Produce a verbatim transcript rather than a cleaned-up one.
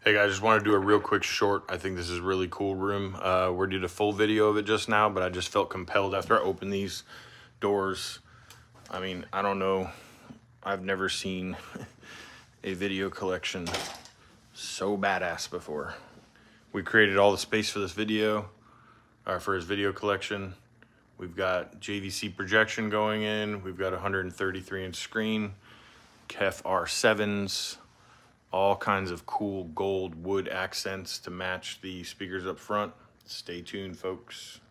Hey guys, just want to do a real quick short. I think this is a really cool room. Uh, we did a full video of it just now, but I just felt compelled after I opened these doors. I mean, I don't know. I've never seen a video collection so badass before. We created all the space for this video, or for his video collection. We've got J V C projection going in. We've got a one hundred thirty-three inch screen, K E F R sevens, all kinds of cool gold wood accents to match the speakers up front. Stay tuned, folks.